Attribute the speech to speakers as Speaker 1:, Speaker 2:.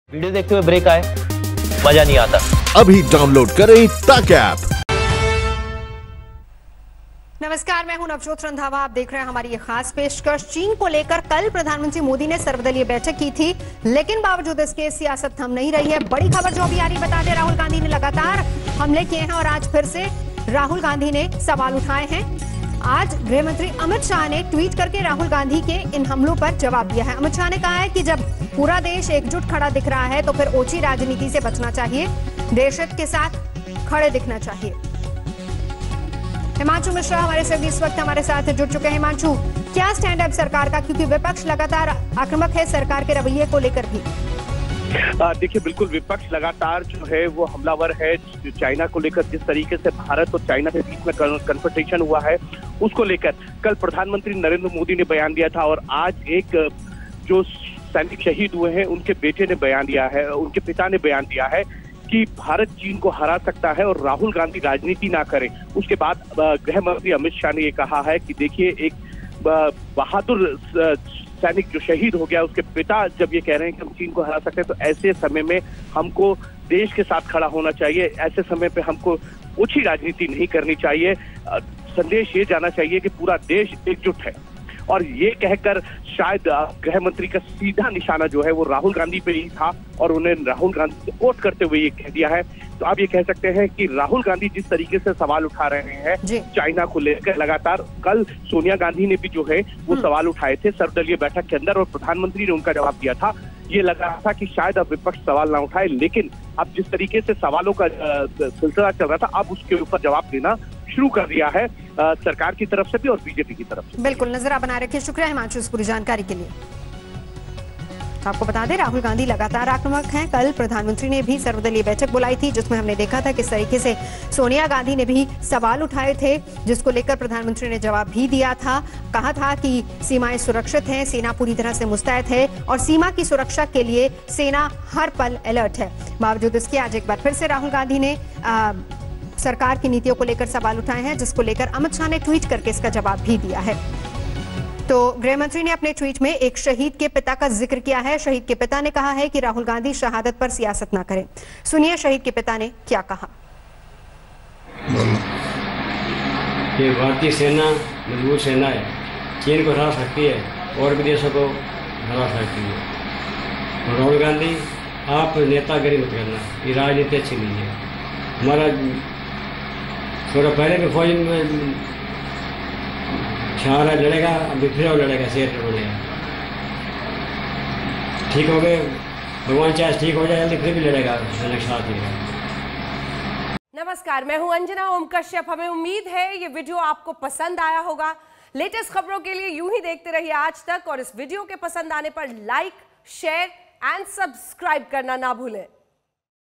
Speaker 1: Video देखते हुए break आए, मजा नहीं आता।
Speaker 2: अभी डाउनलोड करें तक ऐप।
Speaker 3: नमस्कार, मैं हूं नवजोत रंधावा। आप देख रहे हैं हमारी ये खास पेशकश। चीन को लेकर कल प्रधानमंत्री मोदी ने सर्वदलीय बैठक की थी, लेकिन बावजूद इसके सियासत थम नहीं रही है। बड़ी खबर जो अभी आ रही बता दें, राहुल गांधी ने लगातार हमले किए हैं और आज फिर से राहुल गांधी ने सवाल उठाए हैं। आज गृह मंत्री अमित शाह ने ट्वीट करके राहुल गांधी के इन हमलों पर जवाब दिया है। अमित शाह ने कहा है कि जब पूरा देश एकजुट खड़ा दिख रहा है तो फिर ओछी राजनीति से बचना चाहिए, देश हित के साथ खड़े दिखना चाहिए। हिमांशु मिश्रा हमारे सहयोगी इस वक्त हमारे साथ जुड़ चुके हैं। हिमांशु, क्या स्टैंड है सरकार का, क्योंकि विपक्ष लगातार आक्रामक है सरकार के रवैये को लेकर भी?
Speaker 4: देखिए, बिल्कुल विपक्ष लगातार जो है वो हमलावर है। चाइना को लेकर जिस तरीके से भारत और चाइना के बीच में कन्फ्रंटेशन हुआ है, उसको लेकर कल प्रधानमंत्री नरेंद्र मोदी ने बयान दिया था और आज एक जो सैनिक शहीद हुए हैं उनके बेटे ने बयान दिया है, उनके पिता ने बयान दिया है कि भारत चीन को हरा सकता है और राहुल गांधी राजनीति ना करें। उसके बाद गृह मंत्री अमित शाह ने ये कहा है कि देखिए, एक बहादुर सैनिक जो शहीद हो गया, उसके पिता जब ये कह रहे हैं कि हम चीन को हरा सकते हैं, तो ऐसे समय में हमको देश के साथ खड़ा होना चाहिए। ऐसे समय पे हमको ओछी राजनीति नहीं करनी चाहिए। संदेश ये जाना चाहिए कि पूरा देश एकजुट है। और ये कहकर शायद गृह मंत्री का सीधा निशाना जो है वो राहुल गांधी पे ही था और उन्हें राहुल गांधी को कोट करते हुए ये कह दिया है। तो आप ये कह सकते हैं कि राहुल गांधी जिस तरीके से सवाल उठा रहे हैं चाइना को लेकर लगातार, कल सोनिया गांधी ने भी जो है वो सवाल उठाए थे सर्वदलीय बैठक के अंदर और प्रधानमंत्री ने उनका जवाब दिया था। ये लग रहा था कि शायद अब विपक्ष सवाल ना उठाए, लेकिन अब जिस तरीके से सवालों का सिलसिला चल रहा था, अब उसके ऊपर जवाब देना शुरू कर दिया है सरकार की तरफ से भी और बीजेपी की तरफ से।
Speaker 3: बिल्कुल, नजर आप बनाए रखिए। शुक्रिया हिमांशु इस पूरी जानकारी के लिए। आपको बता दें, राहुल गांधी लगातार आक्रामक हैं। कल प्रधानमंत्री ने भी सर्वदलीय बैठक बुलाई थी, जिसमें हमने देखा था किस तरीके से सोनिया गांधी ने भी सवाल उठाए थे, जिसको लेकर प्रधानमंत्री ने जवाब भी दिया था। कहा था कि सीमाएं सुरक्षित हैं, सेना पूरी तरह से मुस्तैद है और सीमा की सुरक्षा के लिए सेना हर पल अलर्ट है। बावजूद इसके आज एक बार फिर से राहुल गांधी ने सरकार की नीतियों को लेकर सवाल उठाए हैं, जिसको लेकर अमित शाह ने ट्वीट करके इसका जवाब भी दिया है। तो गृह मंत्री ने अपने ट्वीट में एक शहीद के पिता का जिक्र किया है। शहीद के पिता ने कहा है कि राहुल गांधी शहादत पर सियासत ना करें। सुनिए शहीद के पिता ने क्या कहा।
Speaker 5: ये भारतीय सेना मजबूत सेना है, चीन को हरा सकती है और भी देशों को हरा सकती है। और राहुल गांधी, आप नेतागिरी मत करना, ये राजनीति अच्छी नहीं है। हमारा थोड़ा पहले भी फौज में शाह लड़ेगा, अभी फिर लड़ेगा, शेर लड़ेगा। ठीक हो गए, भगवान चाहे ठीक हो जाए जल्दी, फिर भी लड़ेगा साथ ही।
Speaker 6: नमस्कार, मैं हूं अंजना ओम कश्यप। हमें उम्मीद है ये वीडियो आपको पसंद आया होगा। लेटेस्ट खबरों के लिए यूं ही देखते रहिए आज तक और इस वीडियो के पसंद आने पर लाइक, शेयर एंड सब्सक्राइब करना ना भूलें।